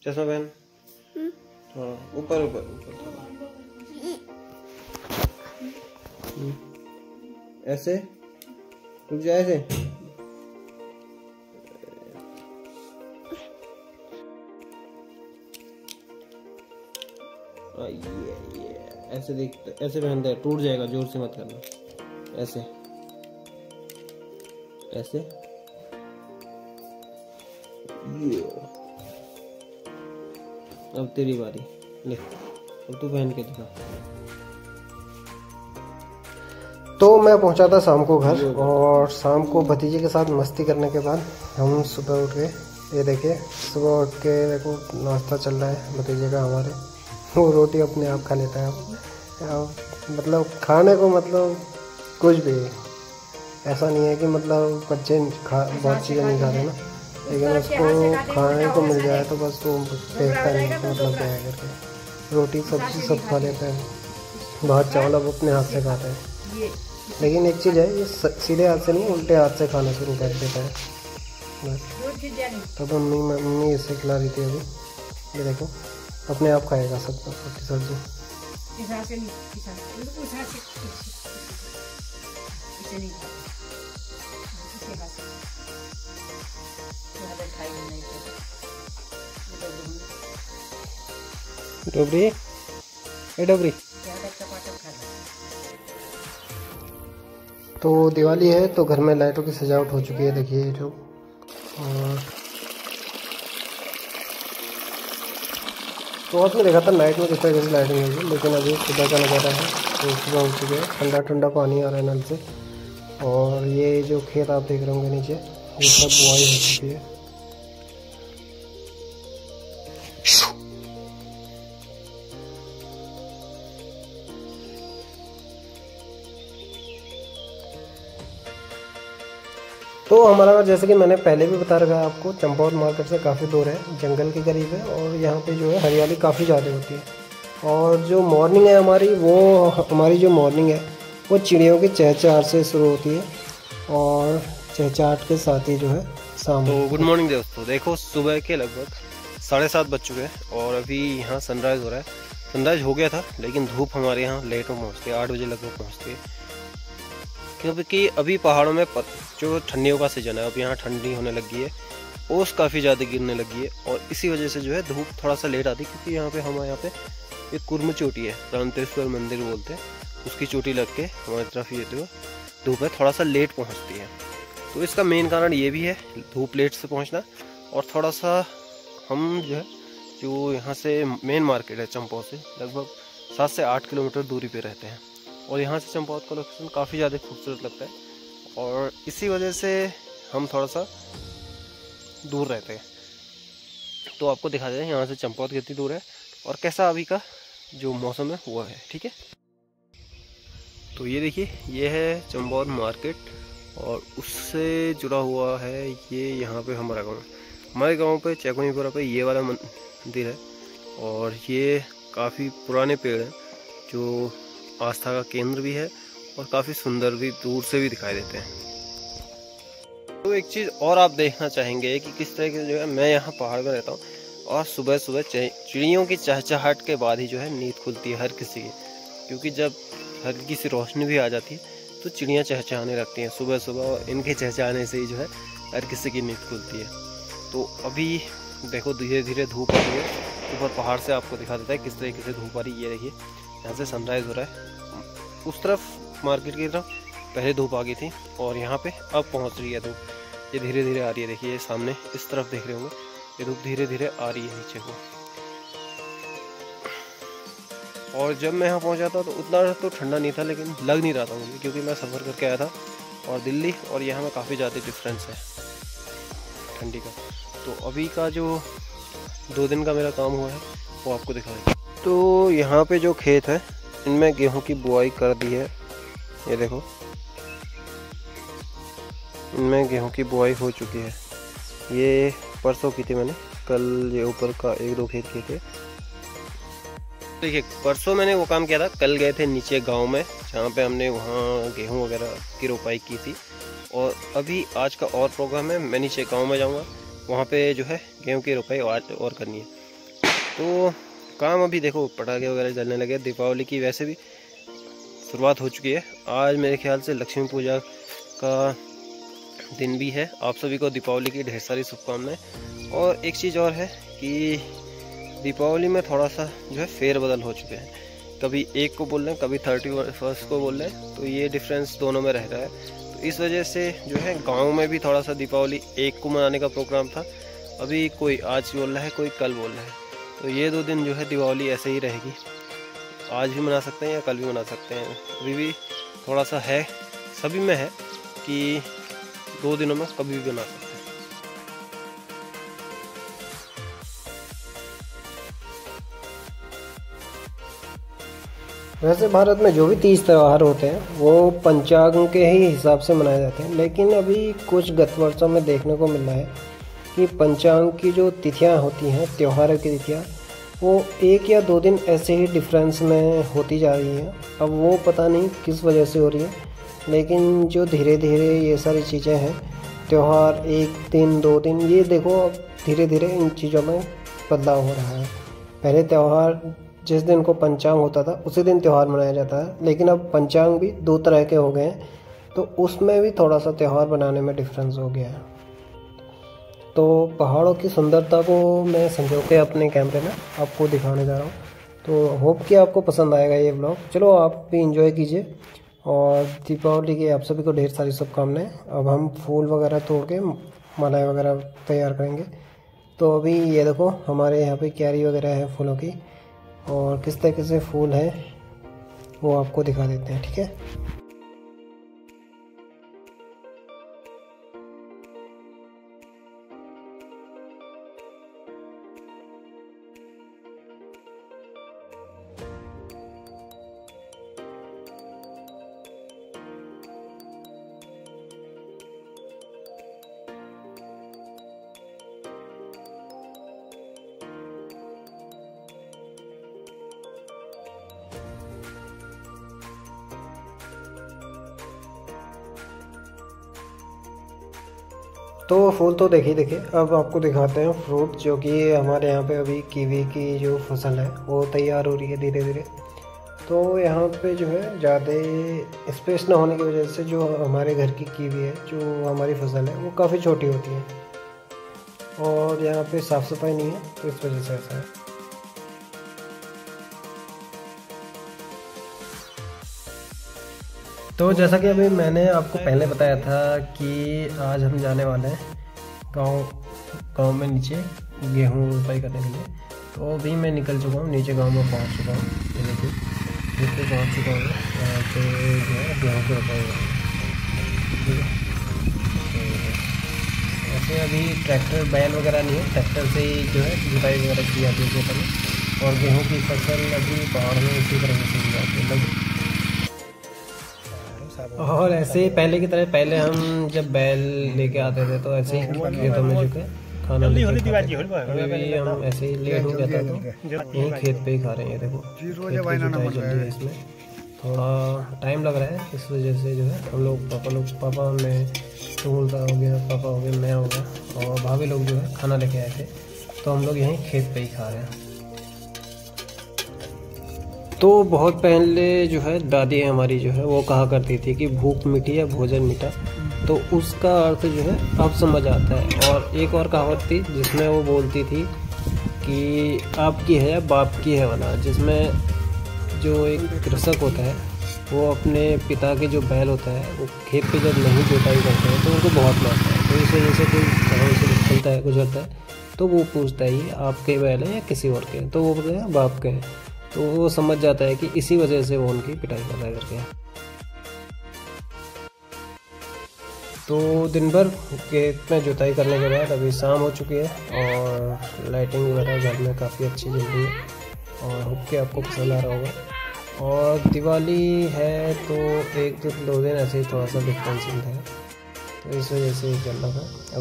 चश्मा पहन। हाँ ऊपर ऊपर ऊपर। ऐसे रुक जा ऐसे। ये ऐसे देख, ऐसे पहनते हैं, टूट जाएगा, जोर से मत करना। ऐसे ऐसे ये। अब तेरी बारी, ले अब तू पहन के दिखा। तो मैं पहुंचा था शाम को घर, और शाम को भतीजे के साथ मस्ती करने के बाद हम सुबह उठ गए। ये देखिए सुबह उठ के देखो नाश्ता चल रहा है भतीजे का हमारे। वो रोटी अपने आप खा लेता है अब मतलब खाने को मतलब कुछ भी ऐसा नहीं है कि मतलब बच्चे बहुत चीज़ें नहीं खाते ना, लेकिन उसको खाने को मिल जाए तो बस वो देखता नहीं मतलब क्या है करके। रोटी सब्जी सब खा लेता है, भात चावल अब अपने हाथ से खाता है। लेकिन एक चीज़ है, ये सीधे हाथ से नहीं उल्टे हाथ से खाना शुरू कर देता है। तो मम्मी इससे खिला रही थी अभी। ये देखो अपने आप खाएगा सब रोटी सब्जी। डोबरी ए डोबरी। तो दिवाली है तो घर में लाइटों की सजावट हो चुकी है, देखिए जो। और तो आपने देखा था नाइट में किस तरह से लाइटिंग होगी, लेकिन अभी सुबह का नज़ारा है। तो सुबह उठ चुके हैं, ठंडा ठंडा पानी आ रहा है नल से। और ये जो खेत आप देख रहे होंगे नीचे, ये सब बुआई हो चुकी है। तो हमारा जैसे कि मैंने पहले भी बता रखा है आपको, चंपावत मार्केट से काफ़ी दूर है, जंगल के करीब है, और यहाँ पे जो है हरियाली काफ़ी ज़्यादा होती है। और जो मॉर्निंग है हमारी, वो हमारी जो मॉर्निंग है वो चिड़ियों की चहचहाट से शुरू होती है, और चहचहाट के साथ ही जो है शाम। तो गुड मॉर्निंग दोस्तों, देखो सुबह के लगभग 7:30 बज चुके हैं, और अभी यहाँ सनराइज़ हो रहा है। सनराइज हो गया था लेकिन धूप हमारे यहाँ लेट में पहुँचती है, 8 बजे लगभग पहुँचती है, क्योंकि अभी पहाड़ों में जो ठंडियों का सीजन है, अब यहाँ ठंडी होने लगी है, ओस काफ़ी ज़्यादा गिरने लगी है, और इसी वजह से जो है धूप थोड़ा सा लेट आती है। क्योंकि यहाँ पे हमारे यहाँ पे एक कुर्म चोटी है, प्रांतेश्वर मंदिर बोलते हैं, उसकी चोटी लग के हमारी तरफ ये जो धूप है थोड़ा सा लेट पहुँचती है। तो इसका मेन कारण ये भी है धूप लेट से पहुँचना। और थोड़ा सा हम जो यहाँ से मेन मार्केट है चंपावत से लगभग 7 से 8 किलोमीटर दूरी पे रहते हैं, और यहाँ से चंपावत का लोकेशन काफ़ी ज़्यादा खूबसूरत लगता है, और इसी वजह से हम थोड़ा सा दूर रहते हैं। तो आपको दिखा दें यहाँ से चंपावत कितनी दूर है और कैसा अभी का जो मौसम है वो है। ठीक है, तो ये देखिए ये है चंपावत मार्केट, और उससे जुड़ा हुआ है ये यहाँ पे हमारा गाँव। हमारे गाँव पे चैकुनीपुरा पे ये वाला मंदिर है, और ये काफ़ी पुराने पेड़ हैं जो आस्था का केंद्र भी है, और काफ़ी सुंदर भी दूर से भी दिखाई देते हैं। तो एक चीज़ और आप देखना चाहेंगे कि किस तरह के जो है, मैं यहाँ पहाड़ में रहता हूँ, और सुबह सुबह चिड़ियों की चहचहाट के बाद ही जो है नींद खुलती है हर किसी की। क्योंकि जब हल्की सी रोशनी भी आ जाती है तो चिड़ियाँ चहचहाने लगती हैं सुबह सुबह, और इनके चहचहाने से ही जो है हर किसी की नींद खुलती है। तो अभी देखो धीरे धीरे धूप आ रही है, ऊपर पहाड़ से आपको दिखा देता है किस तरीके से धूप आ रही है। ये देखिए यहाँ से सनराइज़ हो रहा है, उस तरफ मार्केट की तरफ पहले धूप आ गई थी, और यहाँ पे अब पहुँच रही है धूप। ये धीरे धीरे आ रही है, देखिए ये सामने इस तरफ देख रहे होंगे, ये धूप धीरे धीरे आ रही है नीचे को। और जब मैं यहाँ पहुँचा था तो उतना तो ठंडा नहीं था, लेकिन लग नहीं रहा था मुझे, क्योंकि मैं सफ़र करके आया था, और दिल्ली और यहाँ में काफ़ी ज़्यादा डिफरेंस है ठंडी का। तो अभी का जो 2 दिन का मेरा काम हुआ है वो आपको दिखाएं। तो यहाँ पे जो खेत है इनमें गेहूं की बुआई कर दी है, ये देखो इनमें गेहूं की बुआई हो चुकी है। ये परसों की थी मैंने, कल ये ऊपर का 1-2 खेत किए थे। देखिए परसों मैंने वो काम किया था, कल गए थे नीचे गांव में जहाँ पे हमने वहाँ गेहूं वगैरह की रोपाई की थी, और अभी आज का और प्रोग्राम है, मैं नीचे गांव में जाऊँगा, वहाँ पे जो है गेहूं की रोपाई आज और करनी है। तो काम अभी देखो पटाखे वगैरह जलने लगे। दीपावली की वैसे भी शुरुआत हो चुकी है। आज मेरे ख्याल से लक्ष्मी पूजा का दिन भी है। आप सभी को दीपावली की ढेर सारी शुभकामनाएं। और एक चीज़ और है कि दीपावली में थोड़ा सा जो है फेरबदल हो चुके हैं। कभी एक को बोल रहे हैं, कभी 31 को बोल रहे हैं, तो ये डिफरेंस दोनों में रह रहा है। तो इस वजह से जो है गांव में भी थोड़ा सा दीपावली एक को मनाने का प्रोग्राम था। अभी कोई आज बोल रहा है, कोई कल बोल रहा है। तो ये 2 दिन जो है दिवाली ऐसे ही रहेगी। आज भी मना सकते हैं या कल भी मना सकते हैं। अभी भी थोड़ा सा है, सभी में है कि 2 दिनों में कभी भी मना सकते हैं। वैसे भारत में जो भी तीज त्यौहार होते हैं वो पंचांग के ही हिसाब से मनाए जाते हैं, लेकिन अभी कुछ गत वर्षों में देखने को मिल रहा है कि पंचांग की जो तिथियां होती हैं, त्योहारों की तिथियां, वो 1 या 2 दिन ऐसे ही डिफरेंस में होती जा रही हैं। अब वो पता नहीं किस वजह से हो रही है, लेकिन जो धीरे धीरे ये सारी चीज़ें हैं, त्यौहार 1 दिन 2 दिन, ये देखो अब धीरे धीरे इन चीज़ों में बदलाव हो रहा है। पहले त्यौहार जिस दिन को पंचांग होता था उसी दिन त्यौहार मनाया जाता है, लेकिन अब पंचांग भी 2 तरह के हो गए हैं, तो उसमें भी थोड़ा सा त्यौहार बनाने में डिफरेंस हो गया है। तो पहाड़ों की सुंदरता को मैं संजो के अपने कैमरे में आपको दिखाने जा रहा हूँ। तो होप कि आपको पसंद आएगा ये ब्लॉग। चलो आप भी इंजॉय कीजिए, और दीपावली की आप सभी को ढेर सारी शुभकामनाएं। अब हम फूल वगैरह तोड़ के मालाएँ वगैरह तैयार करेंगे। तो अभी ये देखो हमारे यहाँ पे क्यारी वगैरह है फूलों की, और किस तरीके से फूल हैं वो आपको दिखा देते हैं, ठीक है। तो फूल तो देखिए, अब आपको दिखाते हैं फ्रूट, जो कि हमारे यहाँ पे अभी कीवी की जो फसल है वो तैयार हो रही है धीरे धीरे। तो यहाँ पे जो है ज़्यादा स्पेस ना होने की वजह से जो हमारे घर की कीवी है, जो हमारी फसल है, वो काफ़ी छोटी होती है, और यहाँ पे साफ़ सफाई नहीं है, तो इस वजह से ऐसा है। तो जैसा कि अभी मैंने आपको पहले बताया था कि आज हम जाने वाले हैं गांव में नीचे गेहूं रोपाई करने के लिए। तो अभी मैं निकल चुका हूँ, नीचे गांव में पहुँच चुका हूँ। ये देखिए नीचे पहुँच चुका हूँ, यहाँ पे जो है गेहूँ की रोपाई हो रही है। ऐसे अभी ट्रैक्टर बैल वगैरह नहीं है, ट्रैक्टर से ही जो है जुताई वगैरह की जाती है खेतों में। और गेहूँ की फसल अभी पहाड़ में इसी तरह से की जाती है। और ऐसे ही पहले की तरह, पहले हम जब बैल लेके आते थे तो ऐसे ही खेतों में जो खाना अभी भी हम ऐसे ही लेट हो जाता तो यहीं खेत पे ही खा रहे हैं। देखो खेत की जुताई चल रही है, इसमें थोड़ा टाइम लग रहा है, इस वजह से जो है हम लोग पापा में टूलता हो गया, पापा हो गया, मैं हो गया, और भाभी लोग जो है खाना लेके आए थे, तो हम लोग यहीं खेत पे ही खा रहे हैं। तो बहुत पहले जो है दादी हमारी जो है वो कहा करती थी कि भूख मिटी या भोजन मिटा, तो उसका अर्थ जो है अब समझ आता है। और एक और कहावत थी जिसमें वो बोलती थी कि आपकी है या बाप की है वना, जिसमें जो एक कृषक होता है वो अपने पिता के जो बैल होता है वो खेत पे जब नहीं जुताई करते हैं तो उनको बहुत मारता है। तो इस वजह से कोई घरों से निकलता है, गुजरता है, तो वो पूछता है ये आपके बैल हैं या किसी और के, तो वो बोलते हैं बाप के हैं। तो वो समझ जाता है कि इसी वजह से वो उनकी पिटाई कर रहा है करके। तो दिन भर खेत में जुताई करने के बाद अभी शाम हो चुकी है, और लाइटिंग वगैरह घर में काफ़ी अच्छी जल रही है, और होप के आपको पसंद आ रहा होगा। और दिवाली है तो 1-2 दिन ऐसे ही थोड़ा सा डिफरेंस है, तो इस वजह से चल रहा था।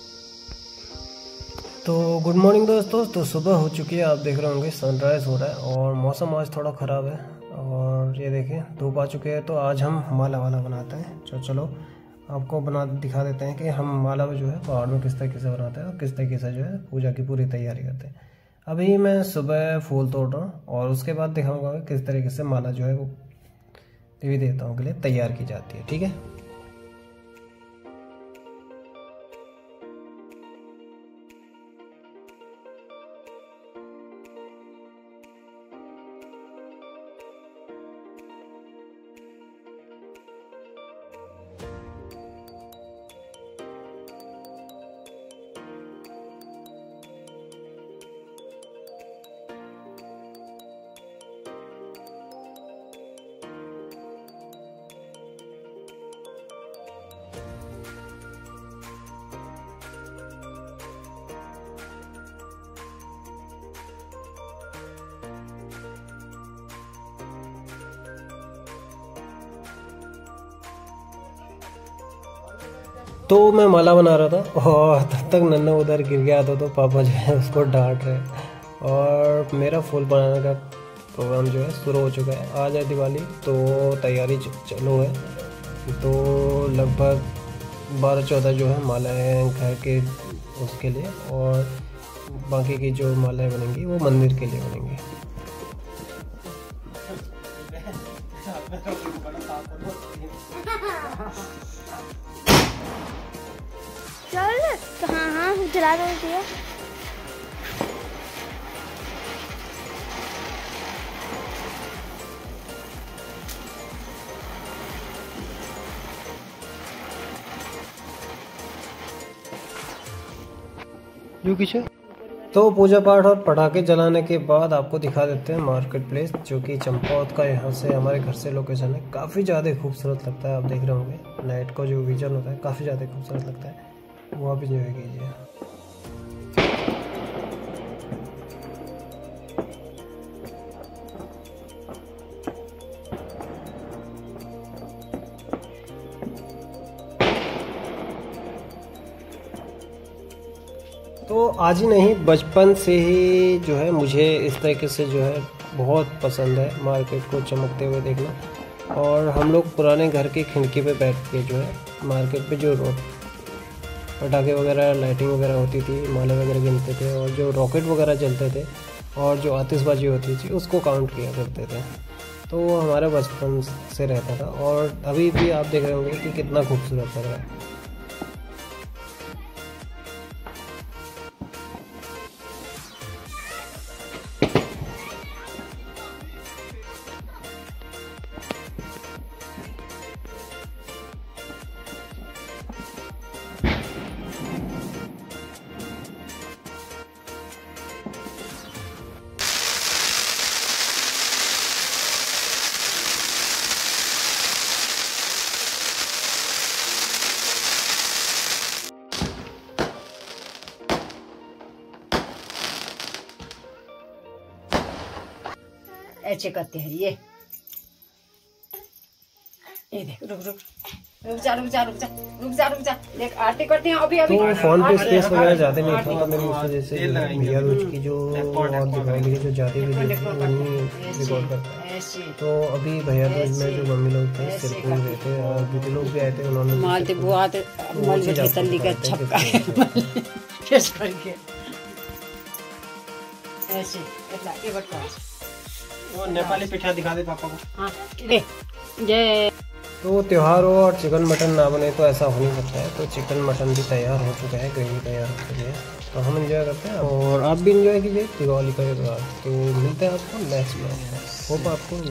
तो गुड मॉर्निंग दोस्तों, तो सुबह हो चुकी है, आप देख रहे होंगे सनराइज़ हो रहा है, और मौसम आज थोड़ा ख़राब है, और ये देखें धूप आ चुके हैं। तो आज हम माला वाला बनाते हैं, तो चलो आपको दिखा देते हैं कि हम माला जो है पहाड़ में किस तरीके से बनाते हैं और किस तरीके से जो है पूजा की पूरी तैयारी करते हैं। अभी मैं सुबह फूल तोड़ रहा हूँ और उसके बाद दिखाऊंगा किस तरीके से माला जो है वो देवी देवताओं के लिए तैयार की जाती है। ठीक है। तो मैं माला बना रहा था और तब तक नन्ना उधर गिर गया था, तो पापा जो है उसको डांट रहे हैं और मेरा फूल बनाने का प्रोग्राम जो है शुरू हो चुका है। आज है दिवाली तो तैयारी चालू है। तो लगभग 12-14 जो है मालाएँ हैं घर के उसके लिए, और बाकी की जो मालाएँ बनेंगी वो मंदिर के लिए बनेंगी। चल हाँ जला दो दिया। जो पीछे तो पूजा पाठ और पटाखे जलाने के बाद आपको दिखा देते हैं मार्केट प्लेस, जो कि चंपावत का यहाँ से हमारे घर से लोकेशन है। काफ़ी ज़्यादा खूबसूरत लगता है, आप देख रहे होंगे नाइट का जो विजन होता है काफ़ी ज़्यादा खूबसूरत लगता है, वो आप इंजॉय कीजिए। तो आज ही नहीं, बचपन से ही जो है मुझे इस तरीके से जो है बहुत पसंद है मार्केट को चमकते हुए देखना। और हम लोग पुराने घर की खिड़की पे बैठ के जो है मार्केट पे जो पटाखे वगैरह लाइटिंग वगैरह होती थी, माले वगैरह गिनते थे, और जो रॉकेट वगैरह जलते थे और जो आतिशबाजी होती थी उसको काउंट किया करते थे। तो वो हमारे बचपन से रहता था और अभी भी आप देख रहे होंगे कि कितना खूबसूरत लग रहा है। ऐसे करते हैं ये देख। रुक जा देख आरती करते हैं अभी। तो फोन पे स्पेस वगैरह ज्यादा नहीं था मेरी, इस वजह से भैया रोज की जो और दिवाली की जो जाती वीडियो थी वही रिकॉर्ड करता है। तो अभी भैया रोज में जो मम्मी लोग थे सिर्फ वही रहे थे और दीदी लोग भी आए थे, उन्होंने मालते बुआ तल्ली का छपका टेस्ट करके ऐसे इतना ये बटका वो नेपाली पिठा दिखा दे पापा को। हाँ ले जय। तो त्योहार हो और चिकन मटन ना बने तो ऐसा हो नहीं सकता है। तो चिकन मटन भी तैयार हो चुका है, ग्रेवी तैयार हो चुकी है, तो हम एंजॉय करते हैं और आप भी एंजॉय कीजिए दिवाली का त्योहार। तो मिलते हैं आपको नेक्स्ट में, होप आपको